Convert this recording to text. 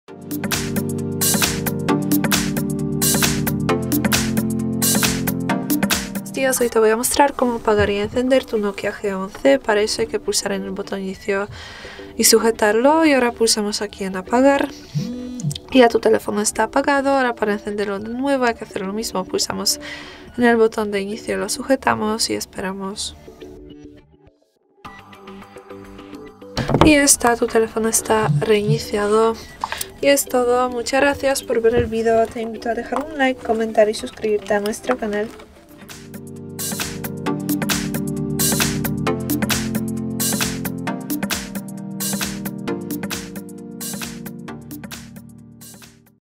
Días, hoy te voy a mostrar cómo apagar y encender tu Nokia G11. Para eso hay que pulsar en el botón inicio y sujetarlo, y ahora pulsamos aquí en apagar y ya tu teléfono está apagado. Ahora para encenderlo de nuevo hay que hacer lo mismo, pulsamos en el botón de inicio, lo sujetamos y esperamos. Y ya está, tu teléfono está reiniciado. Y es todo, muchas gracias por ver el vídeo, te invito a dejar un like, comentar y suscribirte a nuestro canal.